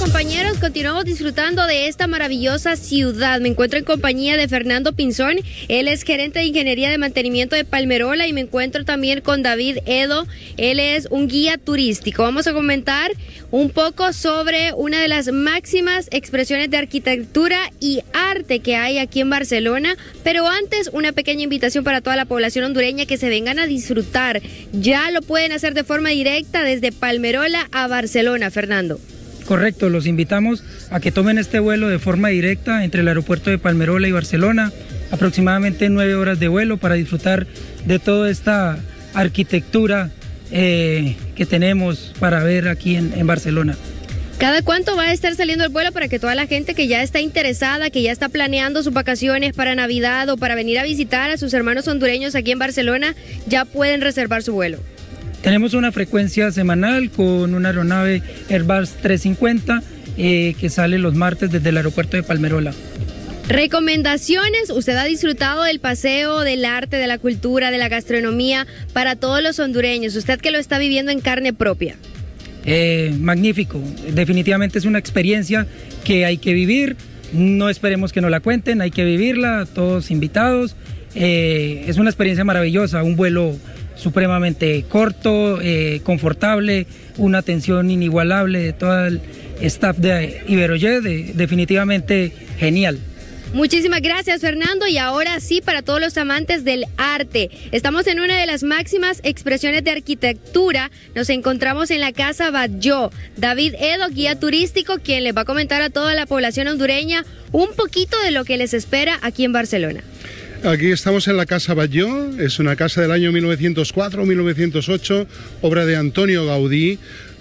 compañeros, continuamos disfrutando de esta maravillosa ciudad. Me encuentro en compañía de Fernando Pinzón, él es gerente de Ingeniería de Mantenimiento de Palmerola, y me encuentro también con David Edo, él es un guía turístico. Vamos a comentar un poco sobre una de las máximas expresiones de arquitectura y arte que hay aquí en Barcelona, pero antes una pequeña invitación para toda la población hondureña que se vengan a disfrutar. Ya lo pueden hacer de forma directa desde Palmerola a Barcelona, Fernando. Correcto, los invitamos a que tomen este vuelo de forma directa entre el aeropuerto de Palmerola y Barcelona, aproximadamente 9 horas de vuelo para disfrutar de toda esta arquitectura que tenemos para ver aquí en Barcelona. ¿Cada cuánto va a estar saliendo el vuelo para que toda la gente que ya está interesada, que ya está planeando sus vacaciones para Navidad o para venir a visitar a sus hermanos hondureños aquí en Barcelona, ya pueden reservar su vuelo? Tenemos una frecuencia semanal con una aeronave Airbus 350 que sale los martes desde el aeropuerto de Palmerola. Recomendaciones, usted ha disfrutado del paseo, del arte, de la cultura, de la gastronomía para todos los hondureños, usted que lo está viviendo en carne propia. Magnífico, definitivamente es una experiencia que hay que vivir, no esperemos que nos la cuenten, hay que vivirla, todos invitados. Es una experiencia maravillosa, un vuelo supremamente corto, confortable, una atención inigualable de todo el staff de Iberojet, definitivamente genial. Muchísimas gracias, Fernando, y ahora sí, para todos los amantes del arte, estamos en una de las máximas expresiones de arquitectura, nos encontramos en la Casa Batlló. David Edo, guía turístico, quien les va a comentar a toda la población hondureña un poquito de lo que les espera aquí en Barcelona. Aquí estamos en la Casa Batlló, es una casa del año 1904-1908, obra de Antonio Gaudí.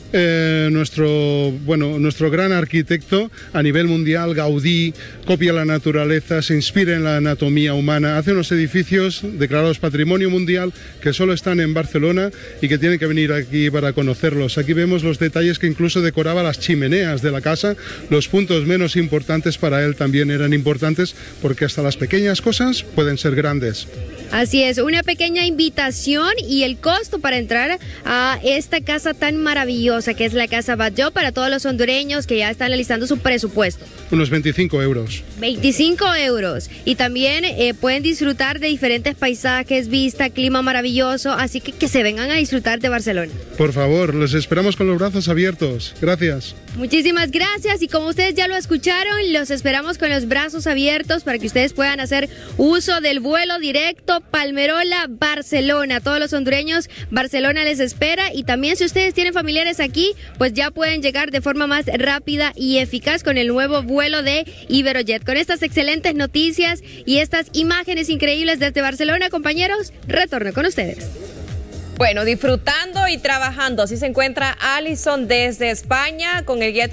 Nuestro gran arquitecto a nivel mundial. Gaudí copia la naturaleza, se inspira en la anatomía humana, hace unos edificios declarados Patrimonio Mundial que solo están en Barcelona y que tienen que venir aquí para conocerlos. Aquí vemos los detalles que incluso decoraba las chimeneas de la casa. Los puntos menos importantes para él también eran importantes, porque hasta las pequeñas cosas pueden ser grandes. Así es, una pequeña invitación y el costo para entrar a esta casa tan maravillosa que es la Casa Batlló para todos los hondureños que ya están alistando su presupuesto. Unos 25 euros. 25 euros. Y también pueden disfrutar de diferentes paisajes, vista, clima maravilloso, así que se vengan a disfrutar de Barcelona. Por favor, los esperamos con los brazos abiertos. Gracias. Muchísimas gracias, y como ustedes ya lo escucharon, los esperamos con los brazos abiertos para que ustedes puedan hacer uso del vuelo directo Palmerola-Barcelona. Todos los hondureños, Barcelona les espera, y también si ustedes tienen familiares aquí, pues ya pueden llegar de forma más rápida y eficaz con el nuevo vuelo de Iberojet. Con estas excelentes noticias y estas imágenes increíbles desde Barcelona, compañeros, retorno con ustedes. Bueno, disfrutando y trabajando, así se encuentra Alison desde España con el guía